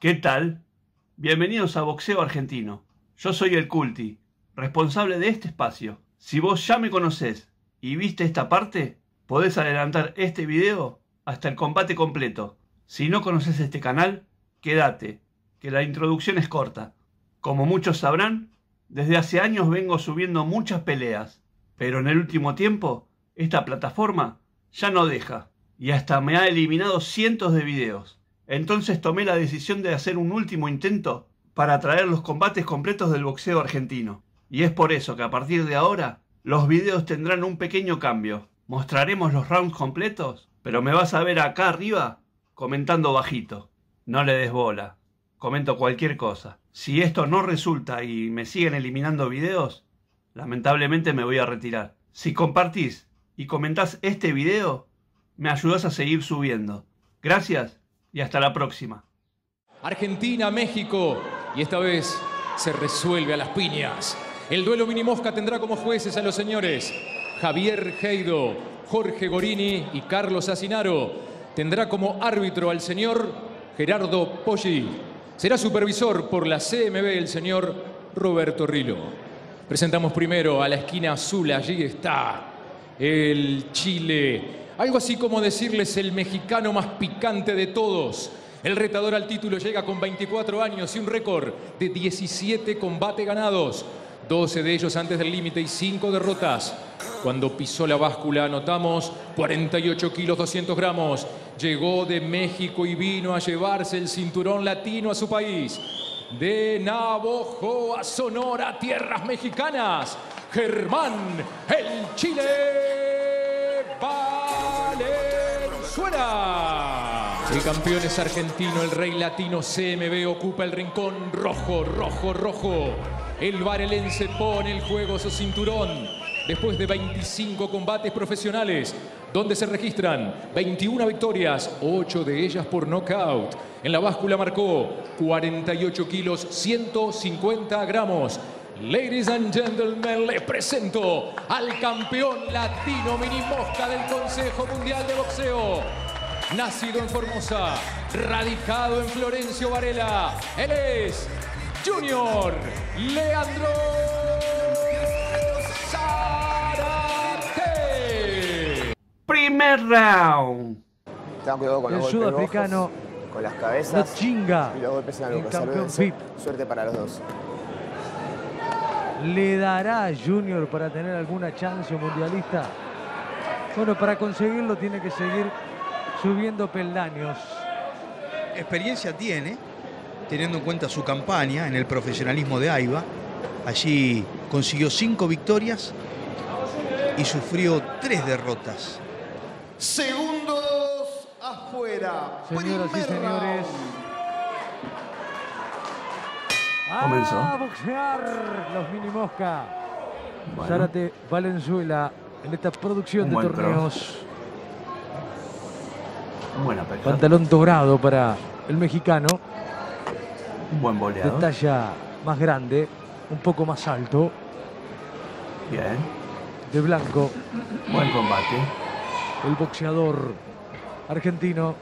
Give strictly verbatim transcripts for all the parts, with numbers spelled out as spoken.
¿Qué tal? Bienvenidos a Boxeo Argentino. Yo soy el Culti, responsable de este espacio. Si vos ya me conocés y viste esta parte, podés adelantar este video hasta el combate completo. Si no conoces este canal, quédate, que la introducción es corta. Como muchos sabrán, desde hace años vengo subiendo muchas peleas, pero en el último tiempo, esta plataforma ya no deja, y hasta me ha eliminado cientos de videos. Entonces tomé la decisión de hacer un último intento para traer los combates completos del boxeo argentino. Y es por eso que a partir de ahora, los videos tendrán un pequeño cambio. Mostraremos los rounds completos, pero me vas a ver acá arriba comentando bajito. No le des bola, comento cualquier cosa. Si esto no resulta y me siguen eliminando videos, lamentablemente me voy a retirar. Si compartís y comentás este video, me ayudás a seguir subiendo. Gracias y hasta la próxima. Argentina, México, y esta vez se resuelve a las piñas. El duelo mini mosca tendrá como jueces a los señores Javier Heido, Jorge Gorini y Carlos Asinaro. Tendrá como árbitro al señor Gerardo Poggi. Será supervisor por la C M B el señor Roberto Rilo. Presentamos primero a la esquina azul. Allí está el Chile. Algo así como decirles el mexicano más picante de todos. El retador al título llega con veinticuatro años y un récord de diecisiete combates ganados. doce de ellos antes del límite y cinco derrotas. Cuando pisó la báscula anotamos cuarenta y ocho kilos doscientos gramos. Llegó de México y vino a llevarse el cinturón latino a su país. De Navojoa, Sonora, tierras mexicanas, Germán el Chile Valenzuela. El campeón es argentino, el rey latino C M B ocupa el rincón rojo, rojo, rojo. El varelense pone el juego su cinturón después de veinticinco combates profesionales, donde se registran veintiuna victorias, ocho de ellas por nocaut. En la báscula marcó cuarenta y ocho kilos, ciento cincuenta gramos. Ladies and gentlemen, les presento al campeón latino mini mosca del Consejo Mundial de Boxeo. Nacido en Formosa, radicado en Florencio Varela, él es Junior Leandro Zárate. Primer round. Tengan cuidado con el los sudafricano golpes bajos, con las cabezas Chinga, y los golpes en la el nuca. campeón Salúdense. V I P. Suerte para los dos. ¿Le dará a Junior para tener alguna chance mundialista? Bueno, para conseguirlo tiene que seguir subiendo peldaños. Experiencia tiene, teniendo en cuenta su campaña en el profesionalismo de AIBA. Allí consiguió cinco victorias y sufrió tres derrotas. Segundos afuera. Señoras y señores, Comenzó. a boxear los mini mosca. Bueno. Zárate Valenzuela en esta producción Un de buen torneos. Buena pelea. Pantalón dorado para el mexicano, Un buen de boleador. talla más grande, un poco más alto, Bien. de blanco, Buen combate. el boxeador argentino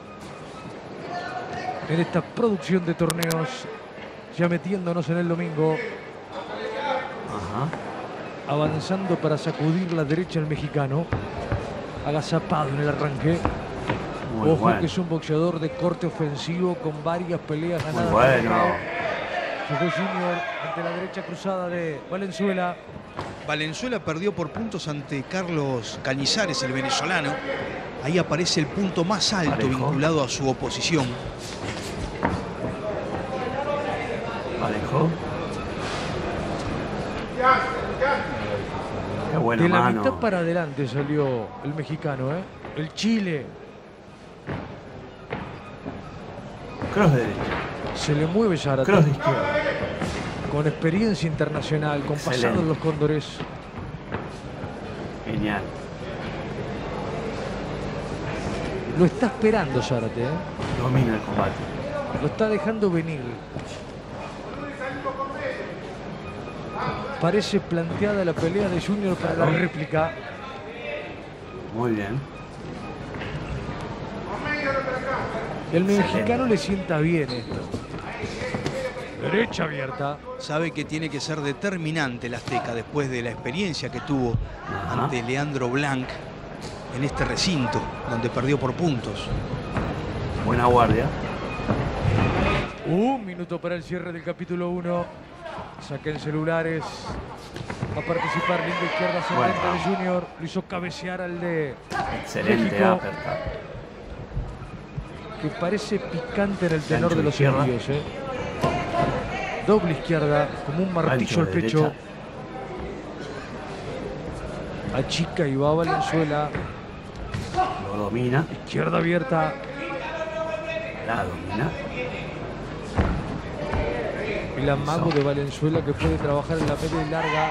en esta producción de torneos, ya metiéndonos en el domingo, Ajá. avanzando para sacudir la derecha al mexicano, agazapado en el arranque. Muy Ojo bueno. que es un boxeador de corte ofensivo con varias peleas Muy ganadas. bueno. Se fue Junior ante la derecha cruzada de Valenzuela. Valenzuela perdió por puntos ante Carlos Cañizares, el venezolano. Ahí aparece el punto más alto Parejo. vinculado a su oposición. Parejo. Qué buena De la mano. mitad para adelante salió el mexicano, ¿eh? El Chile. Cross de derecha. Se le mueve Zárate. Cross de izquierda. Con experiencia internacional, con Excelente. pasado en los Cóndores. Genial. Lo está esperando Zárate, ¿eh? Domina el combate. Lo está dejando venir. Parece planteada la pelea de Junior para la réplica. Muy bien. El mexicano le sienta bien esto. Derecha abierta. Sabe que tiene que ser determinante el azteca después de la experiencia que tuvo Ajá. ante Leandro Blanc en este recinto, donde perdió por puntos. Buena guardia. Un minuto para el cierre del capítulo uno. Saquen celulares. Va a participar linda izquierda ascendente Bueno. de Junior. Lo hizo cabecear al de Excelente México, uppercut. que parece picante en el tenor Gancho de los izquierda. envíos. ¿eh? Doble izquierda, como un martillo Gancho al de pecho. derecha. Achica y va Valenzuela. Lo domina. Izquierda abierta. La domina. El amago de Valenzuela que puede trabajar en la media y larga.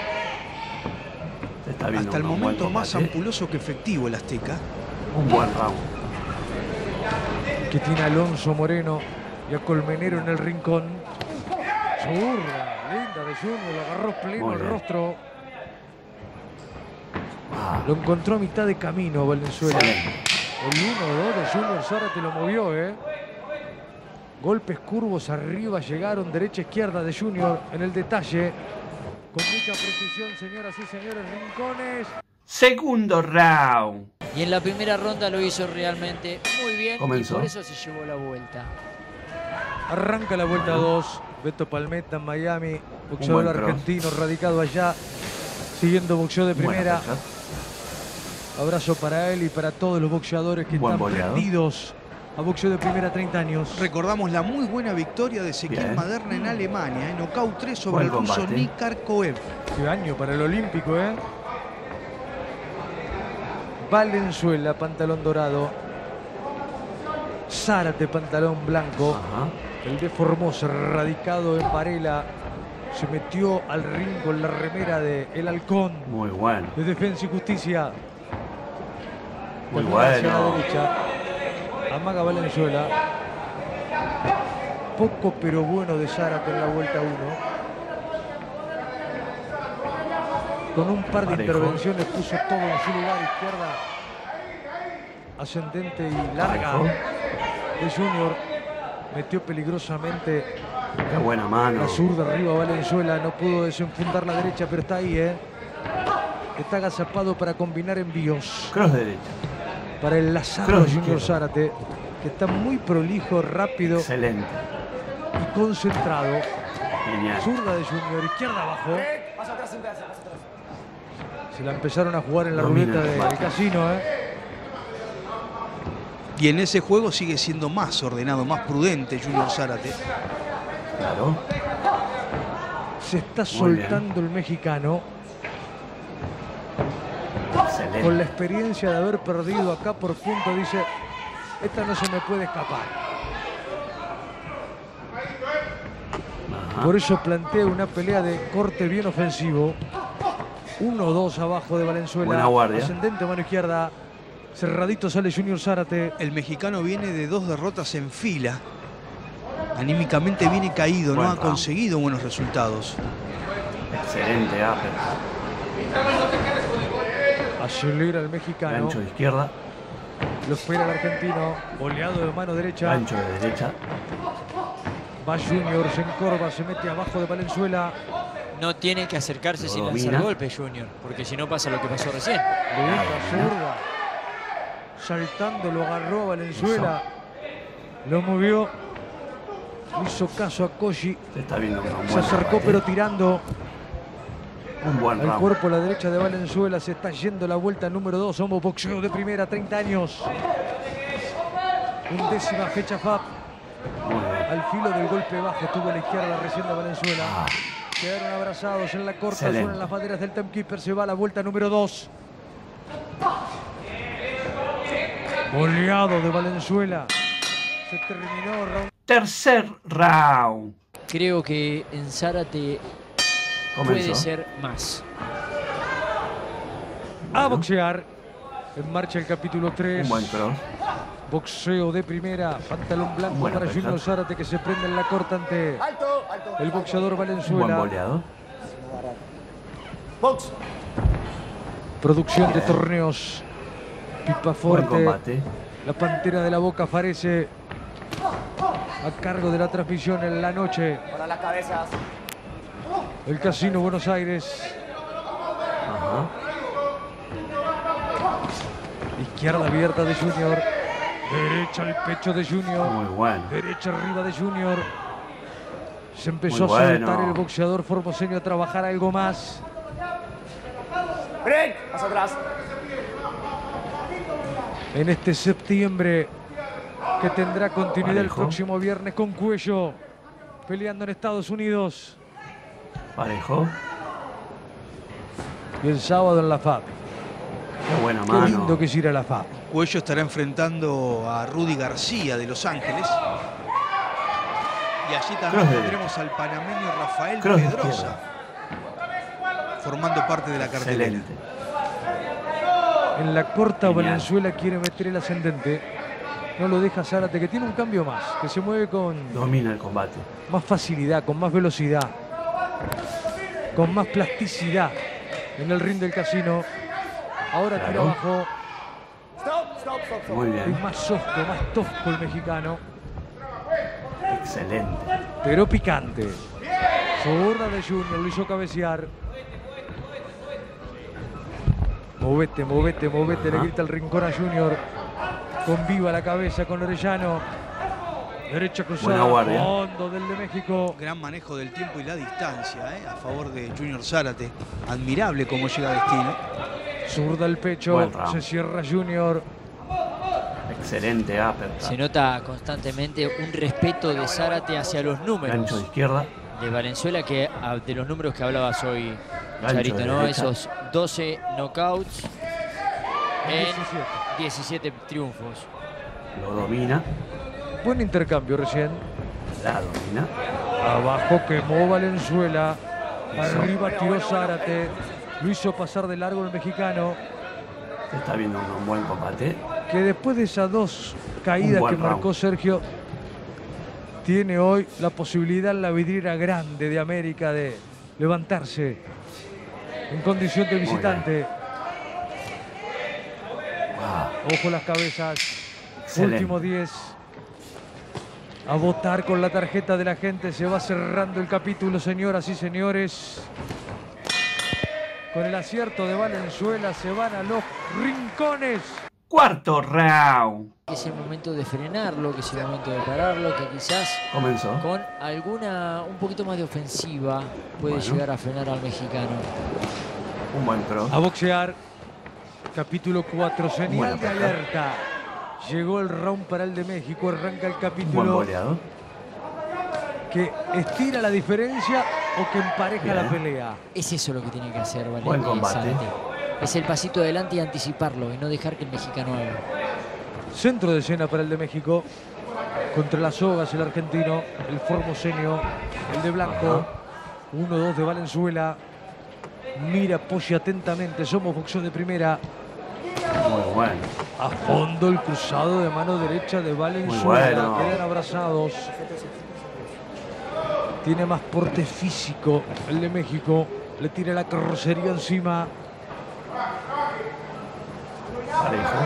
Se está viendo Hasta el un buen momento más combate. ampuloso que efectivo el azteca. Un buen round. Que tiene a Alonso Moreno y a Colmenero en el rincón. Zurda, linda de Junior, lo agarró pleno Muy el bien. rostro. Ah, Lo encontró a mitad de camino Valenzuela. excelente. El uno dos de Junior Zárate lo movió, ¿eh? Golpes curvos arriba llegaron, derecha izquierda de Junior en el detalle. Con mucha precisión, señoras y señores, rincones. Segundo round. Y en la primera ronda lo hizo realmente muy bien Comenzó. y por eso se llevó la vuelta. Arranca la vuelta dos. Beto Palmetta en Miami, boxeador buen cross. argentino radicado allá, siguiendo boxeo de Buena primera. uppercut. Abrazo para él y para todos los boxeadores que Buen están boleado. prendidos a boxeo de primera, treinta años. Recordamos la muy buena victoria de Ezequiel Bien. Maderna en Alemania, en nocaut tres sobre Buen el ruso combate. Nick Karkoev. Qué año para el olímpico, ¿eh? Valenzuela, pantalón dorado. Zárate, pantalón blanco. Ajá. El de Formosa, radicado en Varela, se metió al ring con la remera de El Halcón Muy bueno. de Defensa y Justicia. Muy También hacia la bueno. derecha. Amaga Valenzuela. Poco pero bueno de Zárate en la vuelta uno. Con un par de Parejo. intervenciones puso todo en su lugar. Izquierda ascendente y larga Parejo. de Junior. Metió peligrosamente Qué buena mano. la zurda arriba Valenzuela. No pudo desenfundar la derecha, pero está ahí, ¿eh? Está agazapado para combinar envíos. Cross derecha. Para el Lazaro Cross Junior izquierda. Zárate, que está muy prolijo, rápido Excelente. y concentrado. Genial. Zurda de Junior, izquierda abajo. Se la empezaron a jugar en la Domina ruleta el del combate. casino, ¿eh? Y en ese juego sigue siendo más ordenado, más prudente Junior Zárate. Claro. Se está Muy bien. soltando el mexicano Excelente. con la experiencia de haber perdido acá por punto. Dice, esta no se me puede escapar. Ajá. Por eso plantea una pelea de corte bien ofensivo. uno dos abajo de Valenzuela. Buena guardia. Ascendente, mano izquierda. Cerradito sale Junior Zárate. El mexicano viene de dos derrotas en fila. Anímicamente viene caído, Buen no ha round. conseguido buenos resultados. Excelente uppercut. Acelera el mexicano. Gancho de izquierda. Lo espera el argentino. Oleado de mano derecha. Gancho de derecha. Va Junior, se encorva, se mete abajo de Valenzuela. No tiene que acercarse Lo sin domina. lanzar golpes, Junior, porque si no pasa lo que pasó recién. Linda Ah, zurda. Saltando, lo agarró a Valenzuela. Lo movió. Hizo caso a Koji. Se está viendo un buen Se acercó combate. pero tirando Un buen al round. cuerpo a la derecha de Valenzuela. Se está yendo la vuelta número dos. Somos boxeo de primera, treinta años. Undécima fecha F A P. Muy bien. Al filo del golpe bajo tuvo la izquierda recién de Valenzuela. Ah, Quedaron abrazados en la corta. Excelente. Suenan las banderas del timekeeper. Se va a la vuelta número dos. Boleado de Valenzuela. Se terminó. Round. tercer round. Creo que en Zárate Comenzó. puede ser más. A boxear. En marcha el capítulo tres. Un buen cross. Boxeo de primera. Pantalón blanco Buena para pesca. Junior Zárate, que se prende en la corta ante Alto, alto. el boxeador Un buen Valenzuela. boleado. Box. Producción de torneos. Pipa Buen Forte. combate. La Pantera de la Boca Farese. a cargo de la transmisión en la noche. Para las cabezas. El Casino Buenos Aires. Ajá. Izquierda abierta de Junior. Derecha al pecho de Junior. Muy bueno. Derecha arriba de Junior. Se empezó Muy a bueno. soltar el boxeador formoseño a trabajar algo más. Break. Más atrás. En este septiembre que tendrá continuidad Parejo. el próximo viernes con Cuello peleando en Estados Unidos Parejo. y el sábado en la F A B. Qué buena Qué mano. lindo que es ir a la F A B. Cuello estará enfrentando a Rudy García de Los Ángeles. Y allí también Cross de- tendremos al panameño Rafael Cross de Pedrosa, izquierda. formando parte de la cartelera. Excelente. En la corta Genial. Valenzuela quiere meter el ascendente. No lo deja Zárate, que tiene un cambio más, que se mueve con Domina el combate. más facilidad, con más velocidad, con más plasticidad en el ring del Casino. Ahora tira Claro. abajo, Stop, stop, stop, stop. Muy es bien. más sosco, más tosco el mexicano, Excelente. pero picante. Zurda de Junior, lo hizo cabecear. Movete, movete, movete, le Ajá. grita el rincón a Junior. Con viva la cabeza, con Orellano. Derecha cruzada, Buena guardia. fondo del de México. Gran manejo del tiempo y la distancia, ¿eh? A favor de Junior Zárate. Admirable cómo llega a destino. Zurda al pecho, Buen round. se cierra Junior. Excelente uppercut. Se nota constantemente un respeto de Zárate hacia los Gancho de números izquierda. de Valenzuela, que ah, de los números que hablabas hoy, Gancho Charito, de ¿no? derecha. Esos doce knockouts en diecisiete. diecisiete triunfos. Lo domina. Buen intercambio recién. La domina. Abajo quemó Valenzuela. Arriba tiró Zárate. Lo hizo pasar de largo el mexicano. Se está viendo un, un buen combate. Que después de esas dos Un caídas buen que marcó round. Sergio, tiene hoy la posibilidad en la vidriera grande de América de levantarse en condición de visitante. Wow. Ojo las cabezas. Excelente. Último diez. A votar con la tarjeta de la gente. Se va cerrando el capítulo, señoras y señores. Con el acierto de Valenzuela se van a los rincones. Cuarto round. Que es el momento de frenarlo, que es el momento de pararlo, que quizás Comenzó. con alguna, un poquito más de ofensiva puede Bueno. llegar a frenar al mexicano. Un buen cross. A boxear. Capítulo cuatro. Señal Buena de patada. alerta. Llegó el round para el de México. Arranca el Un buen capítulo boleador. que estira la diferencia o que empareja Bien. la pelea. Es eso lo que tiene que hacer Buen Valentín combate. Zárate. Es el pasito adelante y anticiparlo y no dejar que el mexicano haga. Centro de escena para el de México. Contra las sogas el argentino, el formoseño, el de blanco. uno dos de Valenzuela. Mira, apoya atentamente. Somos boxeo de primera. Muy bueno. A fondo el cruzado de mano derecha de Valenzuela. bueno. Quedan abrazados. Tiene más porte físico el de México. Le tira la carrocería encima. Parejo.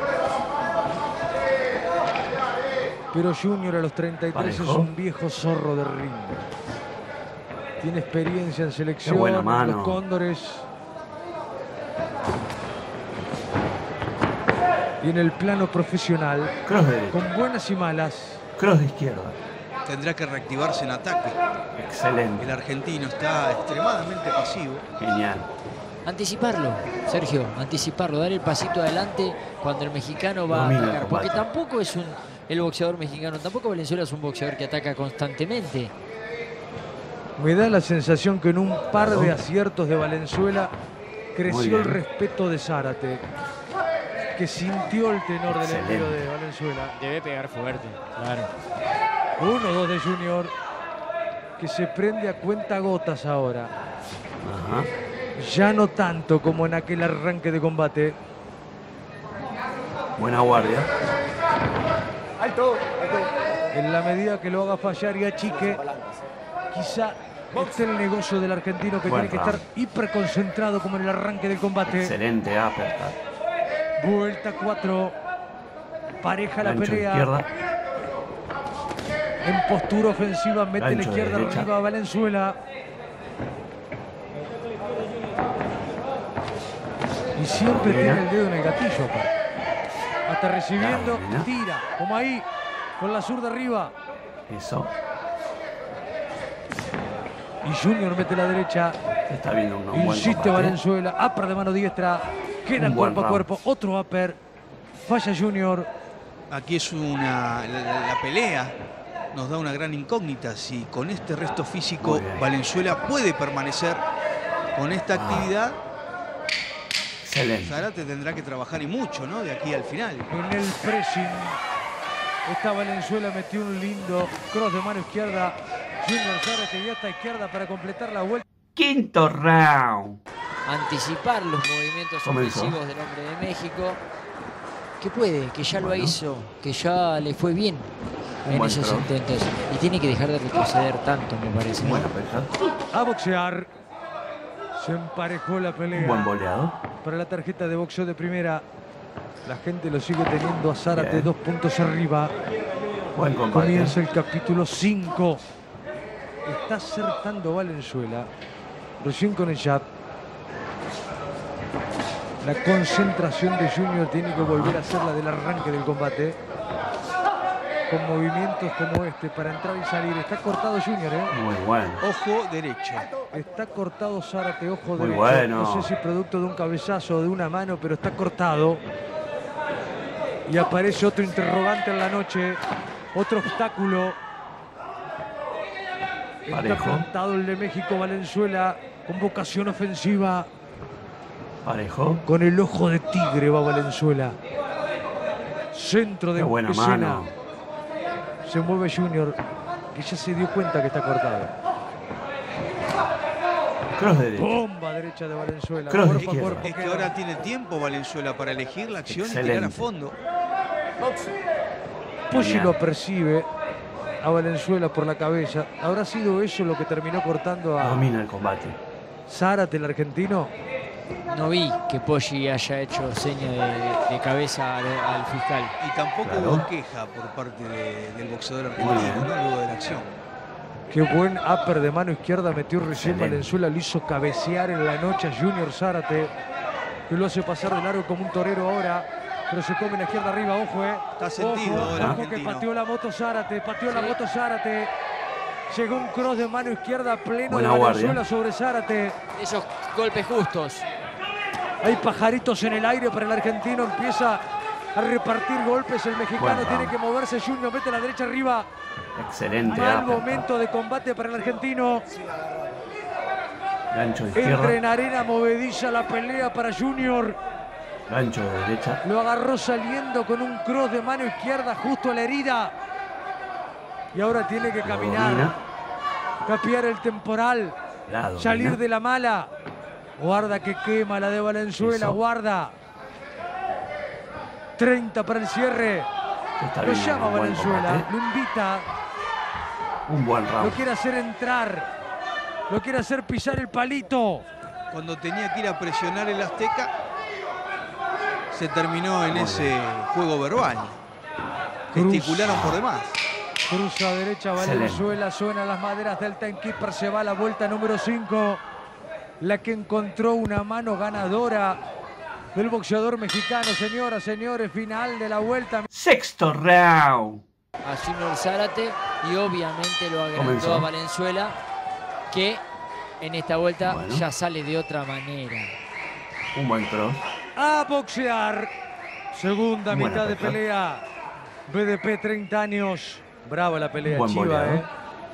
Pero Junior a los treinta y tres Parejo. es un viejo zorro de ring. Tiene experiencia en selección, buena en mano. los Cóndores. Y en el plano profesional, Cross de derecha. con buenas y malas. Cross de izquierda. Tendrá que reactivarse en ataque. Excelente. El argentino está extremadamente pasivo. Genial. Anticiparlo, Sergio, anticiparlo, dar el pasito adelante cuando el mexicano va Domina a el atacar. Porque combate. tampoco es un, el boxeador mexicano, tampoco Valenzuela es un boxeador que ataca constantemente. Me da la sensación que en un par Claro. de aciertos de Valenzuela Muy creció el bien. respeto de Zárate, que sintió el tenor del Excelente. envío de Valenzuela. Debe pegar fuerte, claro. uno dos de Junior, que se prende a cuenta gotas ahora. Ajá. Ya no tanto como en aquel arranque de combate. Buena guardia. Alto, alto. En la medida que lo haga fallar y achique, quizá esté el negocio del argentino, que Buen tiene que round. estar hiperconcentrado como en el arranque del combate. Excelente uppercut. Vuelta cuatro. Pareja la Gancho de pelea. izquierda. En postura ofensiva, mete Gancho la izquierda de derecha. arriba a Valenzuela. Y siempre Mira. tiene el dedo en el gatillo, aparte. Hasta recibiendo, Mira. tira, como ahí, con la zurda arriba. Eso. Y Junior mete la derecha. Se está viendo un, un buen Insiste combate. Valenzuela, upper de mano diestra. Queda Un buen cuerpo a round. cuerpo, otro upper. Falla Junior. Aquí es una. La, la- la pelea nos da una gran incógnita. Si con este resto físico Muy bien. Valenzuela puede permanecer con esta Ah. actividad, Excelente. Zárate tendrá que trabajar y mucho, ¿no? De aquí al final. En el pressing. Esta Valenzuela metió un lindo cross de mano izquierda. Junior Zárate y hasta izquierda para completar la vuelta. Quinto round. Anticipar los movimientos Comenzó. ofensivos del hombre de México. Que puede, que ya lo Bueno. hizo, que ya le fue bien Un en buen esos cross. intentos. Y tiene que dejar de retroceder tanto, me parece. Buena pesca. A boxear. Se emparejó la Un pelea. buen boleado. Para la tarjeta de boxeo de primera. La gente lo sigue teniendo a Zárate Bien. dos puntos arriba. Buen combate. Comienza el capítulo cinco. Está acertando Valenzuela. Recién con el jab. La concentración de Junior tiene que volver a ser la del arranque del combate. Con movimientos como este para entrar y salir. Está cortado Junior, ¿eh? Muy bueno. Ojo derecho. Está cortado Zárate, ojo Muy derecho. bueno. No sé si producto de un cabezazo o de una mano, pero está cortado. Y aparece otro interrogante en la noche. Otro obstáculo. Está Parejo. plantado el de México, Valenzuela. Con vocación ofensiva. Parejo. Con el ojo de tigre va Valenzuela. Centro de Qué buena escena. mano. Se mueve Junior, que ya se dio cuenta que está cortado. Cross de derecha. Bomba derecha de Valenzuela. Cross de Cuerpo a izquierda. cuerpo. Es que queda. ahora tiene tiempo Valenzuela para elegir la acción y tirar a Excelente. fondo. Poggi Bien. lo percibe a Valenzuela por la cabeza. ¿Habrá sido eso lo que terminó cortando a Domina el combate. Zárate, el argentino? No vi que Poggi haya hecho seña de, de cabeza al, al fiscal. Y tampoco Claro. hubo queja por parte de- del boxeador Muy argentino, bien. ¿no? Luego de la acción. Qué buen upper de mano izquierda metió recién Excelente. Valenzuela. Lo hizo cabecear en la noche a Junior Zárate, que lo hace pasar de largo como un torero ahora. Pero se come la izquierda arriba, ojo, eh. Está sentido Ojo, el ojo que argentino. pateó la moto Zárate, pateó la Sí. moto Zárate. Llegó un cross de mano izquierda pleno Buena de guardia. Valenzuela sobre Zárate. Esos golpes justos. Hay pajaritos en el aire para el argentino. Empieza a repartir golpes. El mexicano Buen tiene round. que moverse. Junior mete la derecha arriba. Excelente. Mal uppercut. momento de combate para el argentino. Gancho de Entra izquierda. en arena movediza la pelea para Junior. Gancho de derecha. Lo agarró saliendo con un cross de mano izquierda justo a la herida. Y ahora tiene que Lo caminar. domina. Capear el temporal. La domina. Salir de la mala. Guarda que quema la de Valenzuela. Eso. Guarda. treinta para el cierre. Se está Lo viendo llama un buen Valenzuela. combate. Lo invita. Un buen Lo round. quiere hacer entrar. Lo quiere hacer pisar el palito. Cuando tenía que ir a presionar el Azteca, se terminó en Muy ese juego verbal. Cruz. Gesticularon por demás. Cruza derecha Excelente. Valenzuela. Suenan las maderas del timekeeper. Se va a la vuelta número cinco. La que encontró una mano ganadora del boxeador mexicano. Señoras, señores, final de la vuelta. Sexto round. A Junior Zárate y obviamente lo agrandó Comenzó. a Valenzuela, que en esta vuelta Bueno. ya sale de otra manera. Un buen cross. A boxear. Segunda Buena mitad de pelea. pelea. B D P, treinta años. Brava la pelea, Buen Chiva, boleado. eh.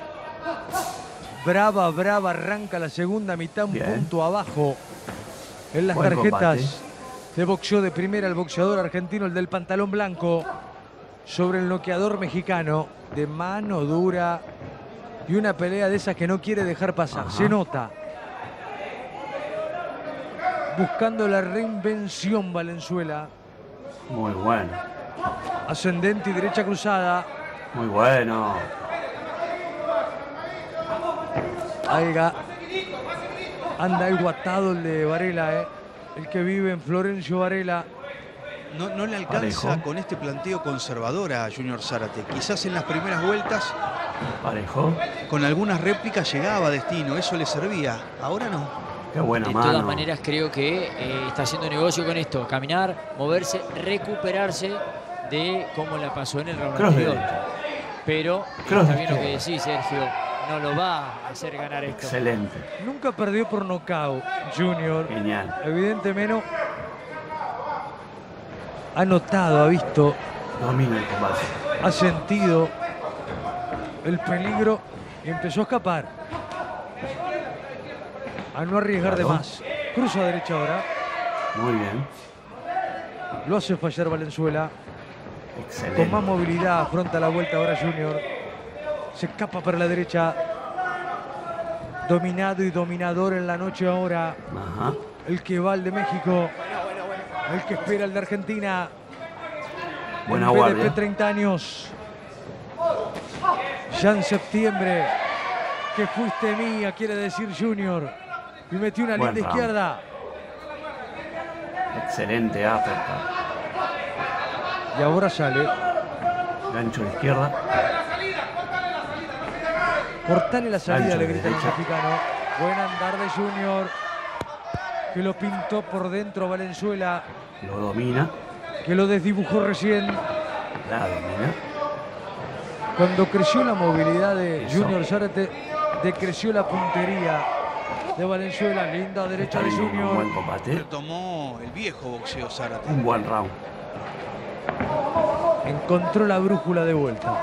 Brava, brava. Arranca la segunda mitad, un Bien. punto abajo. En las Buen tarjetas combate. de boxeo de primera, el boxeador argentino, el del pantalón blanco, sobre el noqueador mexicano, de mano dura. Y una pelea de esas que no quiere dejar pasar. Ajá. Se nota. Buscando la reinvención, Valenzuela. Muy bueno. Ascendente y derecha cruzada. Muy bueno. Aiga. Anda algo atado el de Varela, eh. El que vive en Florencio Varela. no, no le alcanza Parejo. con este planteo conservador a Junior Zárate. Quizás en las primeras vueltas, Parejo. con algunas réplicas llegaba a destino, eso le servía. Ahora no. Qué buena De mano. todas maneras, creo que eh, está haciendo negocio con esto. Caminar, moverse, recuperarse de cómo la pasó en el round Cross anterior. derecha. Pero Cross está bien lo izquierda. que decís, Sergio. No lo va a hacer ganar esto. Excelente. Nunca perdió por nocaut, Junior. Genial. Evidentemente ha notado, ha visto, Domina el combate. ha sentido el peligro y empezó a escapar. A no arriesgar de Claro. más. Cruza a derecha ahora. Muy bien. Lo hace fallar Valenzuela. Excelente. Con más movilidad afronta la vuelta ahora Junior. Se escapa para la derecha. Dominado y dominador en la noche ahora. Ajá. El que va al de México. El que espera el de Argentina. Buena el B D P, guardia. treinta años. Ya en septiembre. Que fuiste mía, quiere decir Junior. Y metió una Buen linda round. izquierda. Excelente uppercut. Y ahora sale. Gancho de izquierda. Cortale la salida, Gancho le de grita el derecha. mexicano. Buen andar de Junior. Que lo pintó por dentro Valenzuela. Lo domina. Que lo desdibujó recién. La domina. Cuando creció la movilidad de Eso. Junior Zárate, decreció la puntería de Valenzuela. Linda derecha Está de bien, un buen Junior. combate. Retomó el viejo boxeo Zárate. Un buen round. Encontró la brújula de vuelta.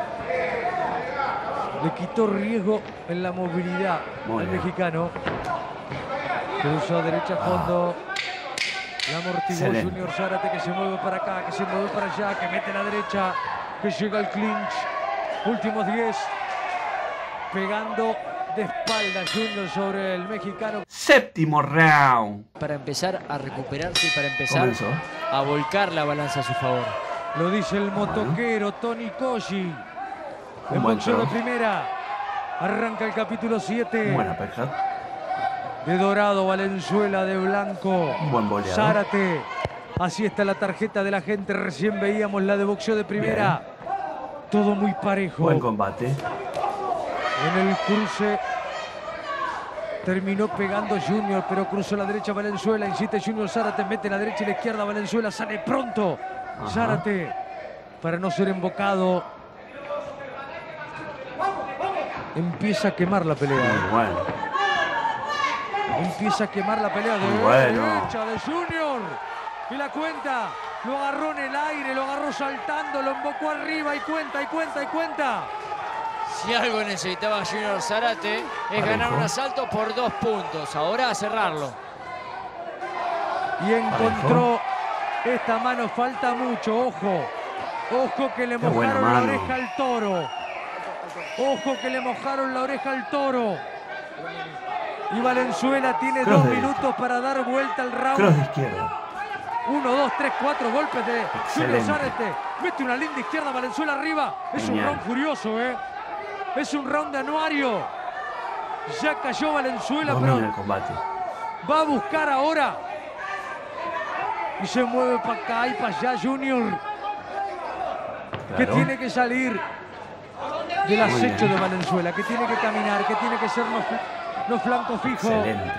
Le quitó riesgo en la movilidad Muy al bien. mexicano. Cruzó a derecha a fondo. La amortiguó Excelente. Junior Zárate, que se mueve para acá, que se mueve para allá, que mete la derecha, que llega al clinch. Últimos diez. Pegando de espalda Junior sobre el mexicano. Séptimo round. Para empezar a recuperarse y para empezar Comenzó. a volcar la balanza a su favor. Lo dice el motoquero Tony Koji. Un En buen boxeo de cross. primera. Arranca el capítulo siete. Un buen uppercut. De dorado, Valenzuela de blanco. Un buen boleado. Zárate. Así está la tarjeta de la gente. Recién veíamos la de boxeo de primera. Todo muy parejo. Buen combate. En el cruce terminó pegando Junior, pero cruzó la derecha Valenzuela. Insiste Junior Zárate, mete la derecha y la izquierda. Valenzuela sale pronto. Ajá. Zárate, para no ser embocado, empieza a quemar la pelea. Muy bueno. Empieza a quemar la pelea de Muy bueno. derecha de Junior. Y la cuenta. Lo agarró en el aire, lo agarró saltando, lo embocó arriba y cuenta, y cuenta, y cuenta. Si algo necesitaba Junior Zárate es Parejo. ganar un asalto por dos puntos. Ahora a cerrarlo. Y encontró esta mano. Falta mucho, ojo. Ojo que le Qué buena mojaron la mano. oreja al toro. Ojo que le mojaron la oreja al toro. Y Valenzuela tiene Cross dos derecha. minutos para dar vuelta al round. Cross de izquierda. Uno, dos, tres, cuatro golpes de Junior Excelente. Zárate. Mete una linda izquierda, Valenzuela arriba. Es un Genial. round furioso, ¿eh? Es un round de anuario. Ya cayó Valenzuela, Domina el pero combate. va a buscar ahora. Y se mueve para acá y para allá Junior. Que Claro. tiene que salir del acecho bien. de Valenzuela. Que tiene que caminar, que tiene que ser no, fl- no flanco fijo. Excelente.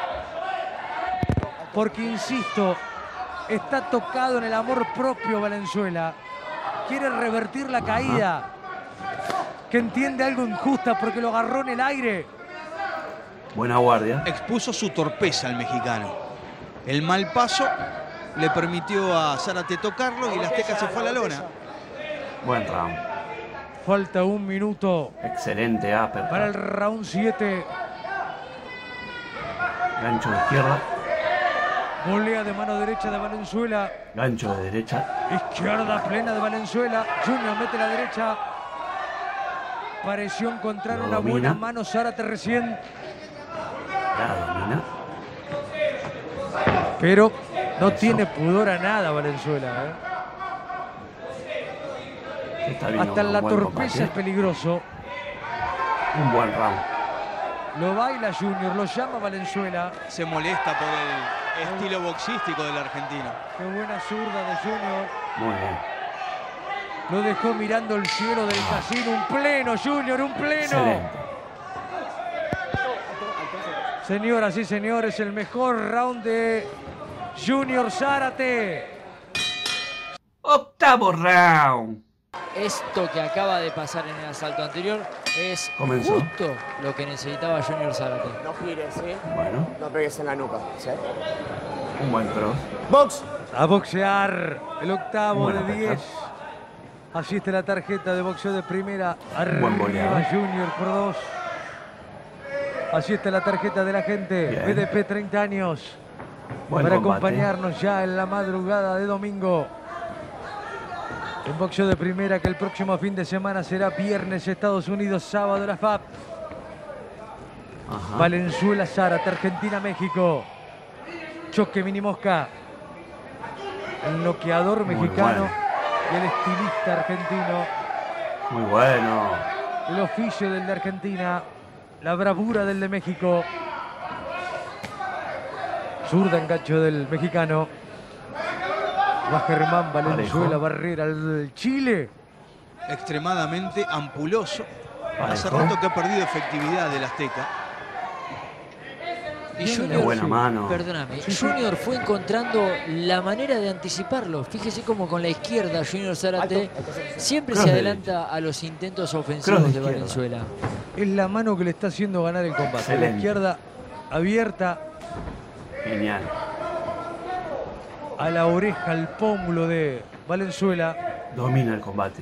Porque, insisto, está tocado en el amor propio Valenzuela. Quiere revertir la caída. Que entiende algo injusta porque lo agarró en el aire. Buena guardia. Expuso su torpeza al mexicano. El mal paso le permitió a Zárate tocarlo y el azteca se fue a la lona. Buen round. Falta un minuto Excelente para el uppercut. round siete. Gancho de izquierda. Volea de mano derecha de Valenzuela. Gancho de derecha. Izquierda plena de Valenzuela. Junior mete la derecha. Pareció encontrar Lo una domina. buena mano Zárate recién. La domina. Pero no Eso. tiene pudor a nada Valenzuela. ¿eh? Se está viendo Hasta un la buen torpeza es combate. peligroso. Un buen round. Lo baila Junior, lo llama Valenzuela. Se molesta por el, estilo boxístico del argentino. Qué buena zurda de Junior. Muy bien. Lo dejó mirando el cielo del casino. Un pleno, Junior, un pleno. Excelente. Señoras y señores, el mejor round de Junior Zárate. Octavo round. Esto que acaba de pasar en el asalto anterior es Comenzó. justo lo que necesitaba Junior Zárate. No gires, ¿sí? Bueno, No pegues en la nuca, ¿sí? un buen cross. Box. A boxear el octavo Buena de diez. Así está la tarjeta de boxeo de primera. Buen boleado. Arriba Junior por dos. Así está la tarjeta de la gente. Bien. B D P treinta años. Buen para combate. acompañarnos ya en la madrugada de domingo. En boxeo de primera, que el próximo fin de semana será viernes Estados Unidos, sábado la F A P. Ajá. Valenzuela Zárate, Argentina, México. Choque mini mosca. El noqueador Muy mexicano bueno. y el estilista argentino. Muy bueno. El oficio del de Argentina. La bravura del de México. Zurda engancho del mexicano. Va Germán Valenzuela, Parejo. Barrera, el Chile. Extremadamente ampuloso. Hace Parejo. rato que ha perdido efectividad del Azteca. Y Bien, Qué Junior, buena mano. perdóname, Sí, sí. Junior fue encontrando la manera de anticiparlo. Fíjese cómo con la izquierda Junior Zárate siempre Cross se de adelanta a los intentos Cross ofensivos de de izquierda. Valenzuela. Es la mano que le está haciendo ganar el combate. La Excelente. izquierda abierta Genial. a la oreja, al pómulo de Valenzuela. Domina el combate.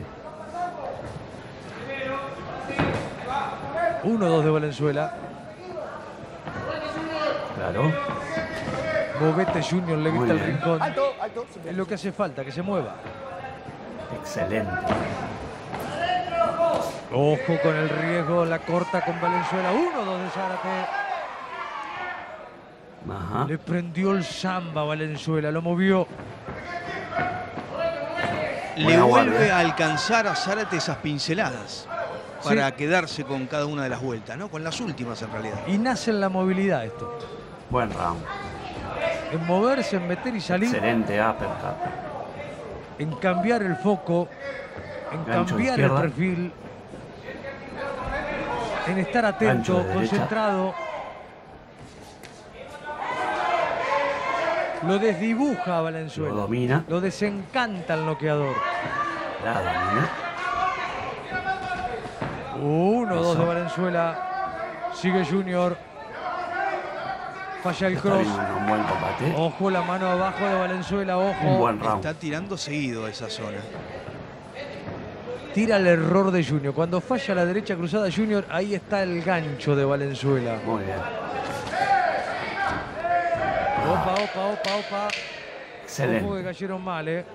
uno dos de Valenzuela. Claro. Bobete Junior le Muy grita el bien. rincón. Alto, alto. Es lo que hace falta, que se mueva. Excelente. Ojo con el riesgo, la corta con Valenzuela. uno dos de Zárate. Ajá. Le prendió el samba a Valenzuela, lo movió. Le Buena vuelve guardia. a alcanzar a Zárate esas pinceladas para quedarse con cada una de las vueltas, ¿no? Con las últimas en realidad. Y nace en la movilidad esto. Buen round. En moverse, en meter y salir. Excelente uppercut. En cambiar el foco. En Gancho de cambiar el izquierda. perfil. En estar Gancho atento, de derecha. concentrado. Lo desdibuja a Valenzuela. Lo domina. Lo desencanta el noqueador. La domina. uno dos Eso. de Valenzuela. Sigue Junior. Falla el Está cross. viendo un buen combate. Ojo, la mano abajo de Valenzuela. Un Ojo. buen round. Está tirando seguido a esa zona. Tira el error de Junior. Cuando falla la derecha cruzada Junior, ahí está el gancho de Valenzuela. Muy bien. Opa, opa, opa, opa. Ojo que Excelente. cayeron mal, ¿eh?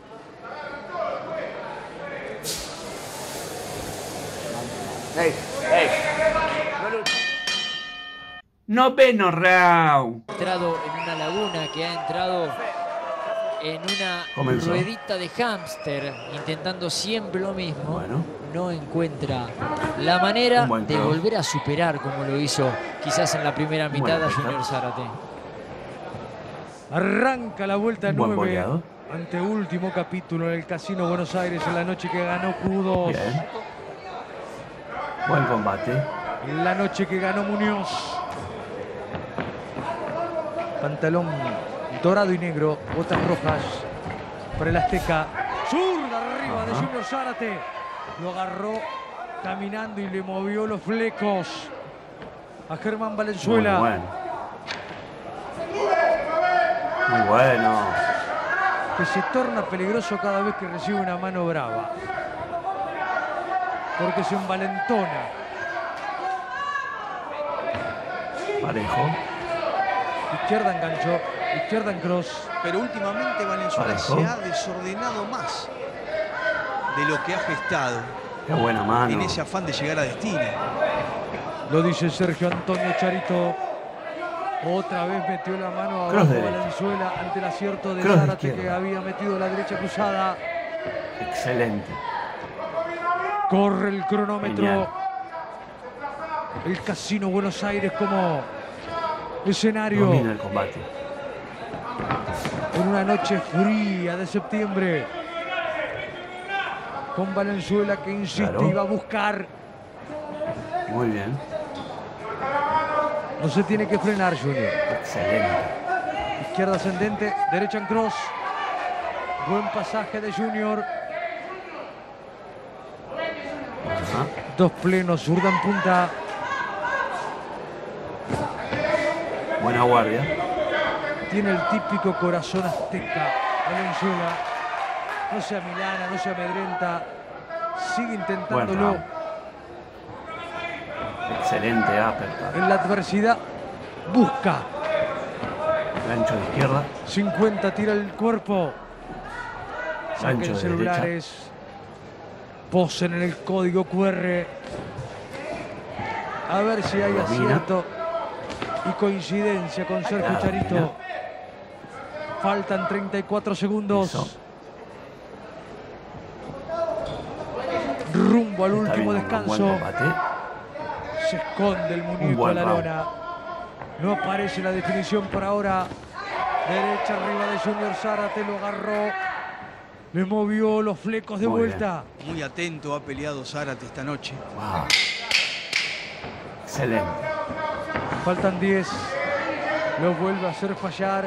Hey, hey. No luches. Noveno round. Entrado en una laguna, que ha entrado en una Comenzó. ruedita de hámster, intentando siempre lo mismo. Bueno. No encuentra la manera Un buen de cross. volver a superar como lo hizo quizás en la primera Buen mitad a uppercut. Junior Zárate. Arranca la vuelta Un buen nueve. boleado. Ante último capítulo en el Casino Buenos Aires en la noche que ganó Q dos. Bien. Buen combate. En la noche que ganó Muñoz. Pantalón dorado y negro, botas rojas para el Azteca. Zurda arriba de Ajá. Junior Zárate. Lo agarró caminando y le movió los flecos a Germán Muy Valenzuela. bueno. Muy bueno. Que se torna peligroso cada vez que recibe una mano brava. Porque se envalentona. Parejo. Izquierda enganchó, izquierda en cross. Pero últimamente Valenzuela Parejo. se ha desordenado más de lo que ha gestado Qué buena mano. en ese afán de llegar a destino. Lo dice Sergio Antonio Charito. Otra vez metió la mano Cross abajo derecha. Valenzuela ante el acierto de Cross de Zárate, que izquierda. había metido la derecha cruzada. Excelente. Corre el cronómetro. Genial. El Casino Buenos Aires como escenario. Domina el combate. en una noche fría de septiembre. Con Valenzuela que insiste Claro. y va a buscar. Muy bien. No se tiene que frenar, Junior. Excelente. Izquierda ascendente, derecha en cross. Buen pasaje de Junior. Ajá. Dos plenos, zurda en punta. Buena guardia. Tiene el típico corazón azteca. Valenzuela. No se amilana, no se amedrenta. Sigue intentándolo. Buen round. Excelente uppercut. En la adversidad busca. Gancho de izquierda. cincuenta tira el cuerpo. Saquen Gancho de celulares. Posen en el código Q R. A ver si hay Domina. acierto y coincidencia con Sergio Claro, Charito. domina. Faltan treinta y cuatro segundos. Eso. Rumbo al Está último viendo un buen descanso. combate. Se esconde el muñeco buen a la round. lona. No aparece la definición por ahora. Derecha arriba de Junior Zárate, lo agarró. Le movió los flecos de Muy vuelta. Muy atento ha peleado Zárate esta noche. Wow. Excelente. Faltan diez. Lo vuelve a hacer fallar.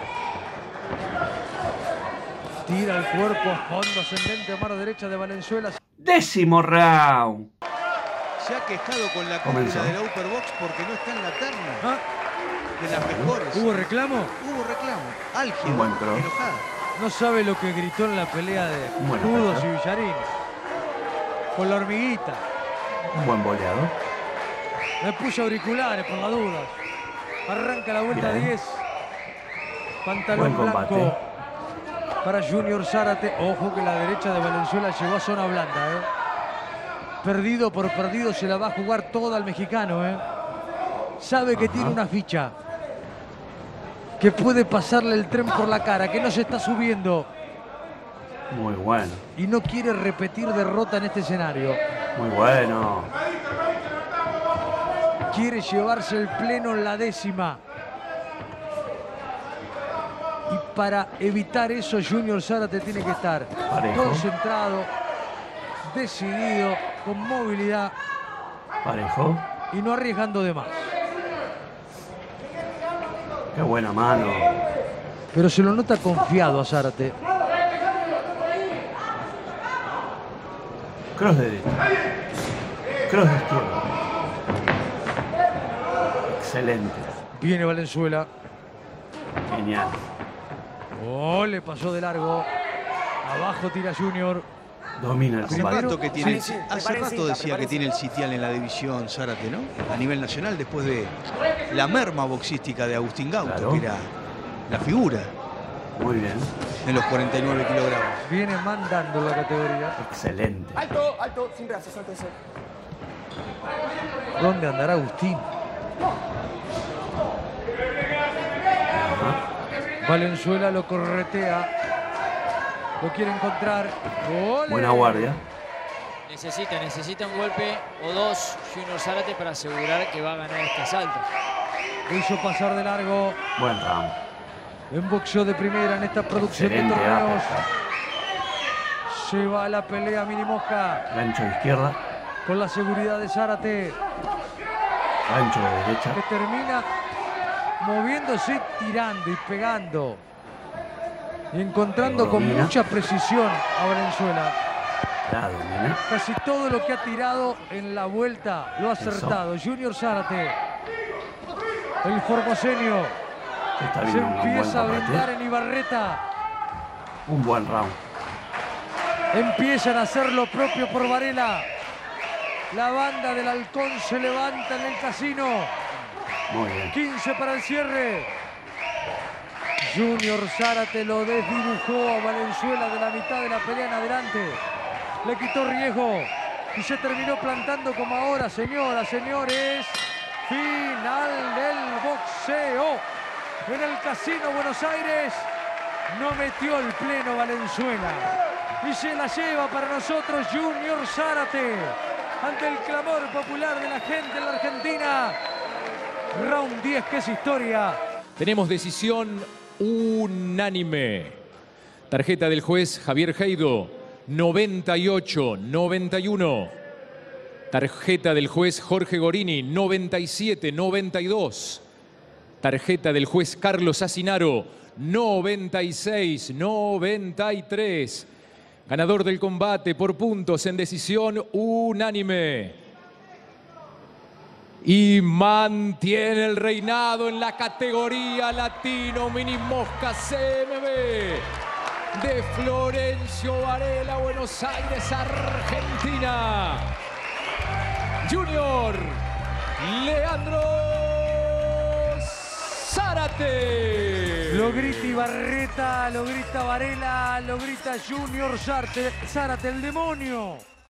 Tira el cuerpo a fondo ascendente a mano derecha de Valenzuela. Décimo round. Se ha quejado con la Comenzó. cúpula de la Upper Box porque no está en la terna Ah, de las mejores. ¿hubo reclamo? Hubo reclamo. Un Álgida, buen cross. enojada. No sabe lo que gritó en la pelea de Bueno, Nudos y pero- Villarín. Con la hormiguita. Un buen boleado. Me puse auriculares por las dudas. Arranca la vuelta Bien. diez. Pantalón Buen combate. blanco para Junior Zárate. Ojo que la derecha de Valenzuela llegó a zona blanda. ¿eh? Perdido por perdido se la va a jugar toda al mexicano. ¿eh? Sabe que Ajá. tiene una ficha. Que puede pasarle el tren por la cara. Que no se está subiendo. Muy bueno. Y no quiere repetir derrota en este escenario. Muy bueno. Quiere llevarse el pleno en la décima. Y para evitar eso, Junior Zárate tiene que estar Parejo. concentrado, decidido, con movilidad Parejo. y no arriesgando de más. Qué buena mano. Pero se lo nota confiado a Zárate. Cross de derecha. Cross de izquierda. Excelente. Viene Valenzuela. Genial. Oh, le pasó de largo. Abajo tira Junior. Domina el Hace Primero- combate. rato que tiene, Sí, sí, hace preparen rato cinta, decía que preparen tiene el sitial en la división Zárate, ¿no? A nivel nacional, después de la merma boxística de Agustín Gauto, Claro. que era la figura Muy bien. en los cuarenta y nueve kilogramos. Viene mandando la categoría. Excelente. Alto, alto, sin brazos, alto ese. ¿Dónde andará Agustín? Valenzuela lo corretea. Lo quiere encontrar. ¡Ole! Buena guardia. Necesita, necesita un golpe o dos Junior Zárate para asegurar que va a ganar este asalto. Lo hizo pasar de largo. Buen round. En boxeo de primera en esta producción Excelente de torneos. uppercut. Se va a la pelea Mini Mosca Gancho de izquierda. con la seguridad de Zárate, Gancho de derecha. que termina moviéndose, tirando y pegando. Y encontrando con Domina. mucha precisión a Valenzuela. La domina. Casi todo lo que ha tirado en la vuelta lo ha acertado. Junior Zárate, el formoseño, Se está se viendo un buen empieza a brindar combate. en Ibarreta. Un buen round. Empiezan a hacer lo propio por Varela. La banda del Halcón se levanta en el casino. Muy bien. quince para el cierre. Junior Zárate lo desdibujó a Valenzuela de la mitad de la pelea en adelante. Le quitó riesgo y se terminó plantando como ahora, señoras, señores. Final del boxeo. En el Casino Buenos Aires no metió el pleno Valenzuela. Y se la lleva para nosotros Junior Zárate. Ante el clamor popular de la gente en la Argentina. Round diez, que es historia. Tenemos decisión unánime. Tarjeta del juez Javier Heido, noventa y ocho noventa y uno. Tarjeta del juez Jorge Gorini, noventa y siete noventa y dos. Tarjeta del juez Carlos Asinaro, noventa y seis noventa y tres. Ganador del combate por puntos en decisión unánime. Y mantiene el reinado en la categoría latino mini mosca C M B de Florencio Varela, Buenos Aires, Argentina. Junior Leandro Zárate. Lo grita Ibarreta, lo grita Varela, lo grita Junior Zárate, Zárate el demonio.